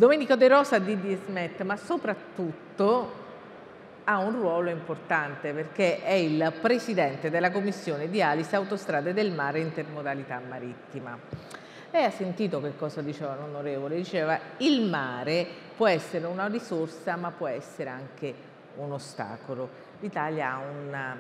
Domenico De Rosa di DSMET, ma soprattutto ha un ruolo importante perché è il presidente della commissione di ALIS Autostrade del Mare e Intermodalità Marittima. Lei ha sentito che cosa diceva l'onorevole? Diceva il mare può essere una risorsa ma può essere anche un ostacolo. L'Italia ha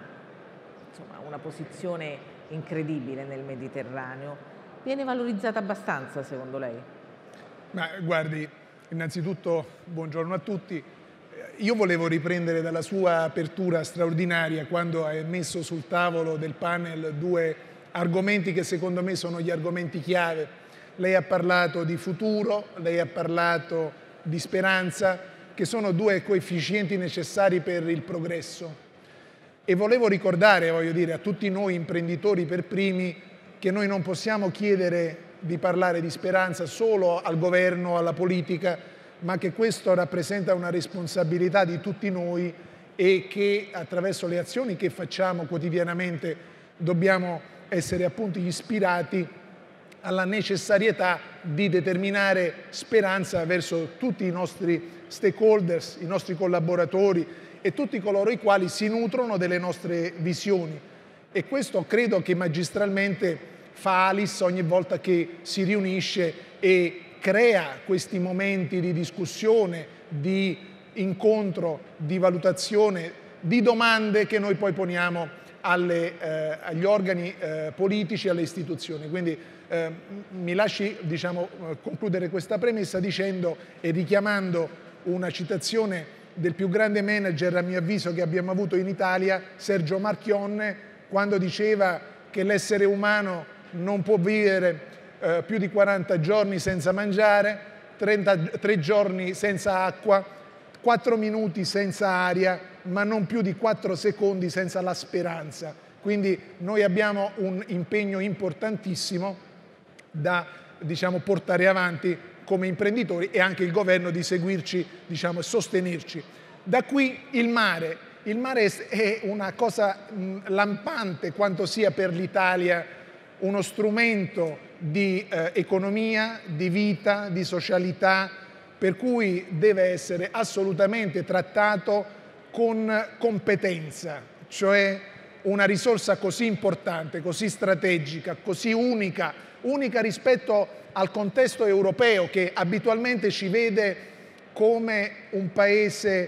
una posizione incredibile nel Mediterraneo. Viene valorizzata abbastanza secondo lei? Ma guardi, innanzitutto buongiorno a tutti. Io volevo riprendere dalla sua apertura straordinaria quando hai messo sul tavolo del panel due argomenti che secondo me sono gli argomenti chiave. Lei ha parlato di futuro, lei ha parlato di speranza, che sono due coefficienti necessari per il progresso. E volevo ricordare, a tutti noi imprenditori per primi, che noi non possiamo chiedere di parlare di speranza solo al governo, alla politica, ma che questo rappresenta una responsabilità di tutti noi e che attraverso le azioni che facciamo quotidianamente dobbiamo essere appunto ispirati alla necessarietà di determinare speranza verso tutti i nostri stakeholders, i nostri collaboratori e tutti coloro i quali si nutrono delle nostre visioni. E questo credo che magistralmente fa ALIS ogni volta che si riunisce e crea questi momenti di discussione, di incontro, di valutazione, di domande che noi poi poniamo agli organi politici, alle istituzioni. Quindi mi lasci concludere questa premessa dicendo e richiamando una citazione del più grande manager, a mio avviso, che abbiamo avuto in Italia, Sergio Marchionne, quando diceva che l'essere umano non può vivere più di 40 giorni senza mangiare, 33 giorni senza acqua, 4 minuti senza aria, ma non più di 4 secondi senza la speranza. Quindi noi abbiamo un impegno importantissimo da portare avanti come imprenditori e anche il governo di seguirci e sostenerci. Da qui il mare. Il mare è una cosa lampante quanto sia per l'Italia uno strumento di economia, di vita, di socialità, per cui deve essere assolutamente trattato con competenza, cioè una risorsa così importante, così strategica, così unica rispetto al contesto europeo che abitualmente ci vede come un paese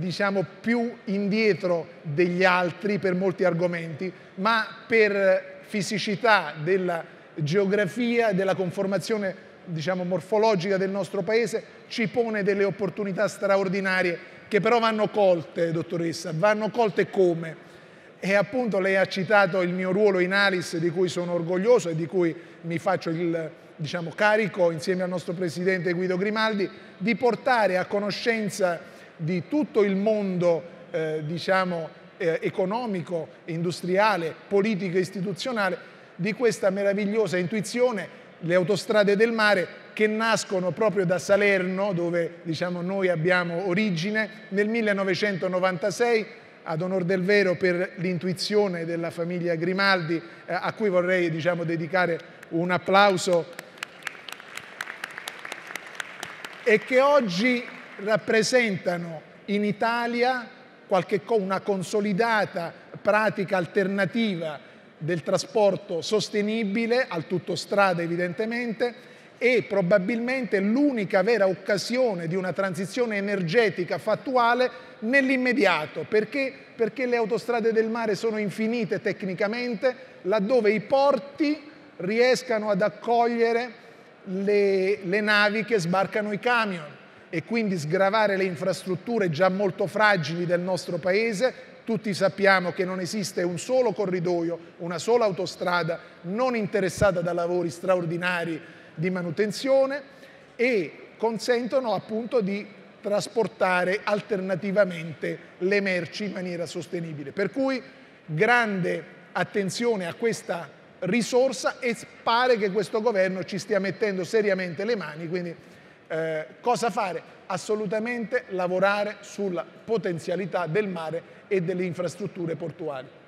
più indietro degli altri per molti argomenti, ma per fisicità della geografia, della conformazione morfologica del nostro paese ci pone delle opportunità straordinarie che però vanno colte, dottoressa, vanno colte come? E appunto lei ha citato il mio ruolo in ALIS, di cui sono orgoglioso e di cui mi faccio il carico insieme al nostro presidente Guido Grimaldi, di portare a conoscenza di tutto il mondo economico, industriale, politico e istituzionale di questa meravigliosa intuizione, le autostrade del mare, che nascono proprio da Salerno, dove noi abbiamo origine, nel 1996, ad onor del vero per l'intuizione della famiglia Grimaldi, a cui vorrei dedicare un applauso, e che oggi rappresentano in Italia una consolidata pratica alternativa del trasporto sostenibile, al tutto strada evidentemente, e probabilmente l'unica vera occasione di una transizione energetica fattuale nell'immediato, perché le autostrade del mare sono infinite tecnicamente, laddove i porti riescano ad accogliere le navi che sbarcano i camion e quindi sgravare le infrastrutture già molto fragili del nostro paese. Tutti sappiamo che non esiste un solo corridoio, una sola autostrada non interessata da lavori straordinari di manutenzione, e consentono appunto di trasportare alternativamente le merci in maniera sostenibile. Per cui grande attenzione a questa risorsa, e pare che questo governo ci stia mettendo seriamente le mani. Quindi cosa fare? Assolutamente lavorare sulla potenzialità del mare e delle infrastrutture portuali.